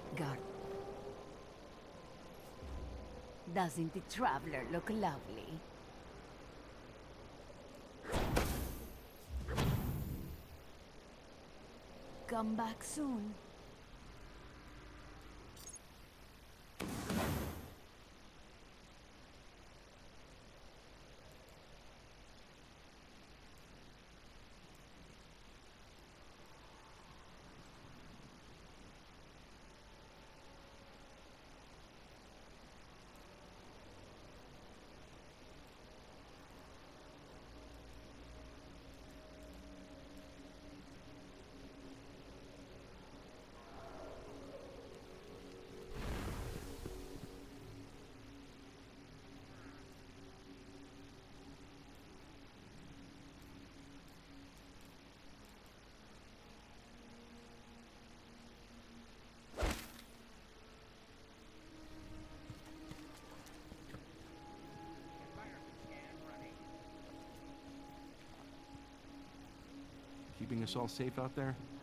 God. Doesn't the traveler look lovely? Come back soon. Keeping us all safe out there?